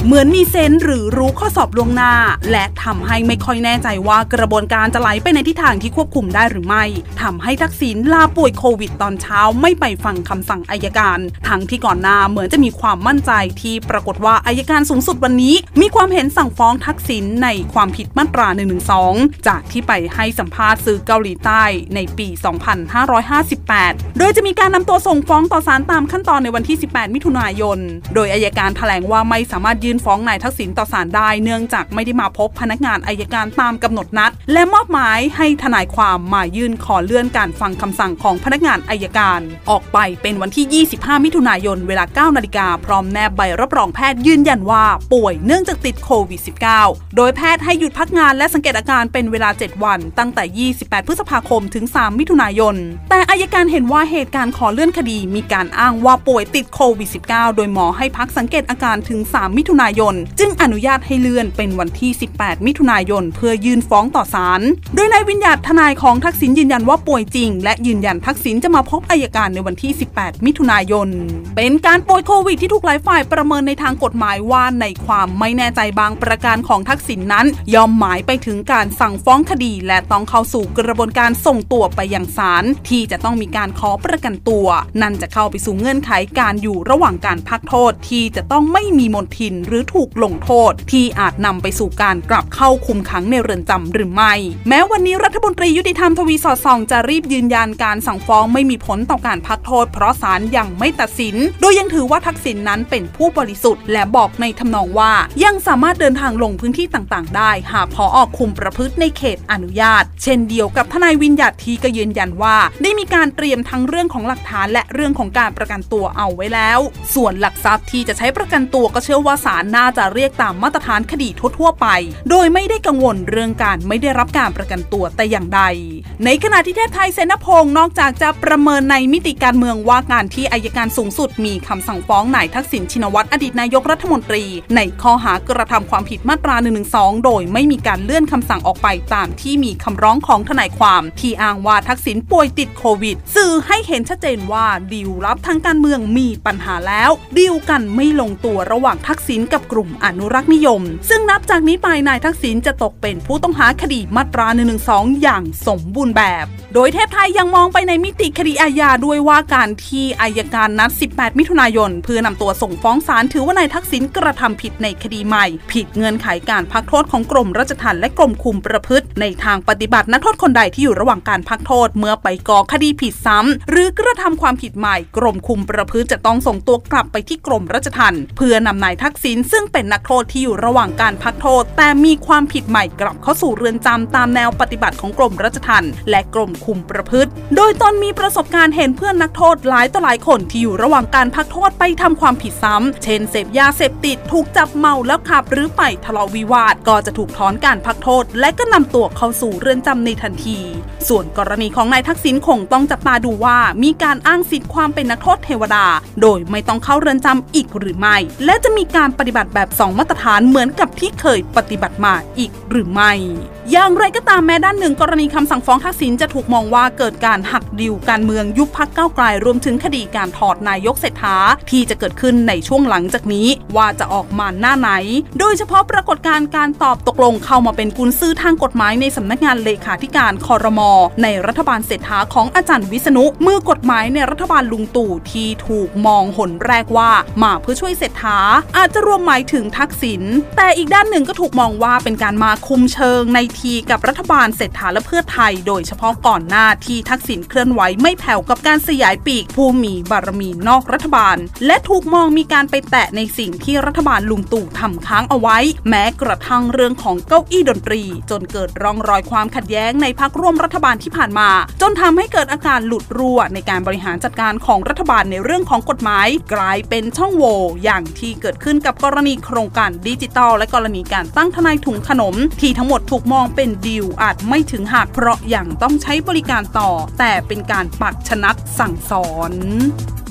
เหมือนมีเซนส์หรือรู้ข้อสอบล่วงหน้าและทำให้ไม่ค่อยแน่ใจว่ากระบวนการจะไหลไปในทิศทางที่ควบคุมได้หรือไม่ทำให้ทักษิณลาป่วยโควิดตอนเช้าไม่ไปฟังคำสั่งอัยการทั้งที่ก่อนหน้าเหมือนจะมีความมั่นใจที่ปรากฏว่าอัยการสูงสุดวันนี้มีความเห็นสั่งฟ้องทักษิณในความผิดมาตรา 112 จากที่ไปให้สัมภาษณ์สื่อเกาหลีใต้ในปี 2558 โดยจะมีการนำตัวส่งฟ้องต่อศาลตามขั้นตอนในวันที่ 18 มิถุนายนโดยอัยการแถลงว่าไม่สามารถยื่นฟ้องนายทักษิณต่อศาลได้เนื่องจากไม่ได้มาพบพนักงานอัยการตามกำหนดนัดและมอบหมายให้ทนายความมายื่นขอเลื่อนการฟังคำสั่งของพนักงานอัยการออกไปเป็นวันที่ 25 มิถุนายนเวลา 9 นาฬิกาพร้อมแนบใบรับรองแพทย์ยืนยันว่าป่วยเนื่องจากติดโควิด -19 โดยแพทย์ให้หยุดพักงานและสังเกตอาการเป็นเวลา 7 วันตั้งแต่ 28 พฤษภาคมถึง 3 มิถุนายนแต่อัยการเห็นว่าเหตุการณ์ขอเลื่อนคดีมีการอ้างว่าป่วยติดโควิด -19 โดยหมอให้พักสังเกตอาการถึง 3 มิถุนายนจึงอนุญาตให้เลื่อนเป็นวันที่ 18 มิถุนายนเพื่อยื่นฟ้องต่อศาลโดยนายวิญญาตทนายของทักษิณยืนยันว่าป่วยจริงและยืนยันทักษิณจะมาพบอัยการในวันที่ 18 มิถุนายนเป็นการป่วยโควิดที่ถูกหลายฝ่ายประเมินในทางกฎหมายว่าในความไม่แน่ใจบางประการของทักษิณนั้นย่อมหมายไปถึงการสั่งฟ้องคดีและต้องเข้าสู่กระบวนการส่งตัวไปยังศาลที่จะต้องมีการขอประกันตัวนั่นจะเข้าไปสู่เงื่อนไขการอยู่ระหว่างการพักโทษที่จะต้องไม่มีมลทินหรือถูกลงโทษที่อาจนำไปสู่การกลับเข้าคุมขังในเรือนจำหรือไม่แม้วันนี้รัฐมนตรียุติธรรมทวีสอดส่องจะรีบยืนยันการสั่งฟ้องไม่มีผลต่อการพักโทษเพราะศาลยังไม่ตัดสินโดยยังถือว่าทักษิณนั้นเป็นผู้บริสุทธิ์และบอกในทำนองว่ายังสามารถเดินทางลงพื้นที่ต่างๆได้หากผอ.คุมประพฤติในเขตอนุญาตเช่นเดียวกับทนายวิญญาตที่ก็ยืนยันว่าได้มีการเตรียมทั้งเรื่องของหลักฐานและเรื่องของการประกันตัวเอาไว้แล้วส่วนหลักทรัพย์ที่จะใช้ประกันตัวก็เชื่อว่าศาลน่าจะเรียกตามมาตรฐานคดีทั่วไปโดยไม่ได้กังวลเรื่องการไม่ได้รับการประกันตัวแต่อย่างใดในขณะที่เทพไทยเสนพงศ์นอกจากจะประเมินในมิติการเมืองว่าการที่อัยการสูงสุดมีคำสั่งฟ้องนายทักษิณชินวัตรอดีตนายกรัฐมนตรีในข้อหากระทำความผิดมาตรา 112 โดยไม่มีการเลื่อนคำสั่งออกไปตามที่มีคำร้องของทนายความที่อ้างว่าทักษิณป่วยติดโควิดสื่อให้เห็นชัดเจนว่าดีลลับทางการเมืองมีปัญหาแล้วดีลกันไม่ลงตัวระหว่างทักษิณกับกลุ่มอนุรักษ์นิยมซึ่งนับจากนี้ไปนายทักษิณจะตกเป็นผู้ต้องหาคดีมาตรา 112 อย่างสมบูรณ์แบบโดยเทพไทยยังมองไปในมิติคดีอาญาด้วยว่าการที่อัยการนัด 18 มิถุนายนเพื่อนำตัวส่งฟ้องศาลถือว่านายทักษิณกระทำผิดในคดีใหม่ผิดเงื่อนไขการพักโทษของกรมราชทัณฑ์และกรมคุมประพฤติในทางปฏิบัตินักโทษคนใดที่อยู่ระหว่างการพักโทษเมื่อไปก่อคดีผิดซ้ำหรือกระทำความผิดใหม่กรมคุมประพฤติจะต้องส่งตัวกลับไปที่กรมราชทัณฑ์เพื่อนำนายทักษิณซึ่งเป็นนักโทษที่อยู่ระหว่างการพักโทษแต่มีความผิดใหม่กลับเข้าสู่เรือนจำตามแนวปฏิบัติของกรมราชทัณฑ์และกรมคุมประพฤติโดยตนมีประสบการณ์เห็นเพื่อนนักโทษหลายต่อหลายคนที่อยู่ระหว่างการพักโทษไปทำความผิดซ้ำเช่นเสพยาเสพติดถูกจับเมาแล้วขับหรือไปทะเลาะวิวาทก็จะถูกถอนการพักโทษและก็นำตัวเข้าสู่เรือนจำในทันทีส่วนกรณีของนายทักษิณคงต้องจับตาดูว่ามีการอ้างสิทธิความเป็นนักโทษเทวดาโดยไม่ต้องเข้าเรือนจำอีกหรือไม่และจะมีการปฏิบัติแบบ2มาตรฐานเหมือนกับที่เคยปฏิบัติมาอีกหรือไม่อย่างไรก็ตามแม้ด้านหนึ่งกรณีคำสั่งฟ้องทักษิณจะถูกมองว่าเกิดการหักดิวการเมืองยุบพรรคก้าวไกลรวมถึงคดีการถอดนายกเศรษฐาที่จะเกิดขึ้นในช่วงหลังจากนี้ว่าจะออกมาหน้าไหนโดยเฉพาะปรากฏการณ์การตอบตกลงเข้ามาเป็นกุญสือทางกฎหมายในสำนักงานเลขาธิการครม.ในรัฐบาลเศรษฐาของอาจารย์วิษณุมือกฎหมายในรัฐบาลลุงตู่ที่ถูกมองหนแรกว่ามาเพื่อช่วยเศรษฐาอาจจะรวมหมายถึงทักษิณแต่อีกด้านหนึ่งก็ถูกมองว่าเป็นการมาคุมเชิงในทีกับรัฐบาลเศรษฐาและเพื่อไทยโดยเฉพาะก่อนหน้าที่ทักษิณเคลื่อนไหวไม่แผ่วกับการสยายปีกผู้มีบารมีนอกรัฐบาลและถูกมองมีการไปแตะในสิ่งที่รัฐบาลลุงตู่ทำค้างเอาไว้แม้กระทั่งเรื่องของเก้าอี้ดนตรีจนเกิดร่องรอยความขัดแย้งในพรรคร่วมรัฐบาลที่ผ่านมาจนทำให้เกิดอาการหลุดรั่วในการบริหารจัดการของรัฐบาลในเรื่องของกฎหมายกลายเป็นช่องโหว่อย่างที่เกิดขึ้นกับกรณีโครงการดิจิทัลและกรณีการตั้งทนายถุงขนมที่ทั้งหมดถูกมองเป็นดีลอาจไม่ถึงหักเพราะยังต้องใช้บริการต่อแต่เป็นการปักชนัดสั่งสอน